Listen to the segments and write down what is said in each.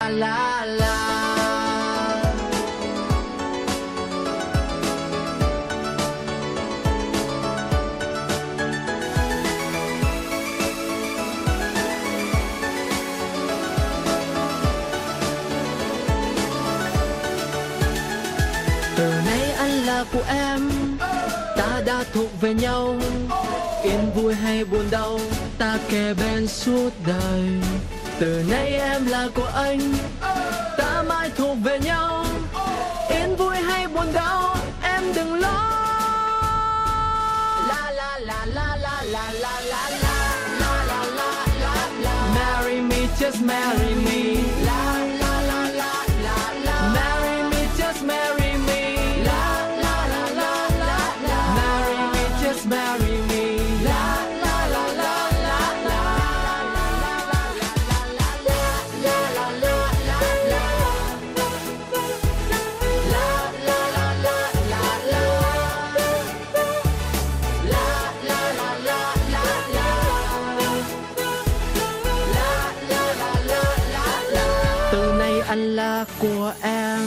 La la. Từ nay anh là của em, ta đã thuộc về nhau. Yên vui hay buồn đau, ta kề bên suốt đời. Từ nay em là của anh, ta mãi thuộc về nhau. Yên vui hay buồn đau, em đừng lo. La la la la la la la la la la la la la la. Marry me, just marry me. La la la la la la. Marry me, just marry me. La la la la la la. Marry me, just marry me. La la la la la la. Từ nay anh là của em.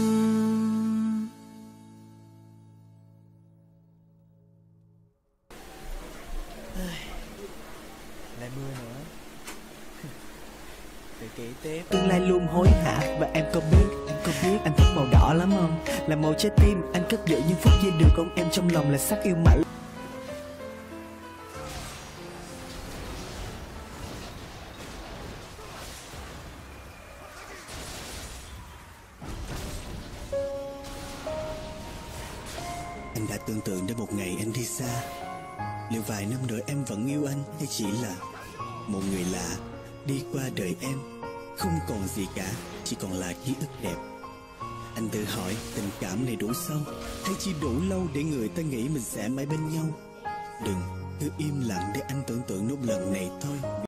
Lại mưa nữa. Tự kỷ tiếp. Tương lai luôn hối hả và em có biết anh thích màu đỏ lắm không? Là màu trái tim anh cất giữ những phút giây được ôm em trong lòng là sắc yêu mãi. Anh đã tưởng tượng đến một ngày anh đi xa. Liệu vài năm nữa em vẫn yêu anh hay chỉ là một người lạ đi qua đời em? Không còn gì cả, chỉ còn là ký ức đẹp. Anh tự hỏi tình cảm này đủ sâu hay chỉ đủ lâu để người ta nghĩ mình sẽ mãi bên nhau? Đừng, cứ im lặng để anh tưởng tượng nốt lần này thôi.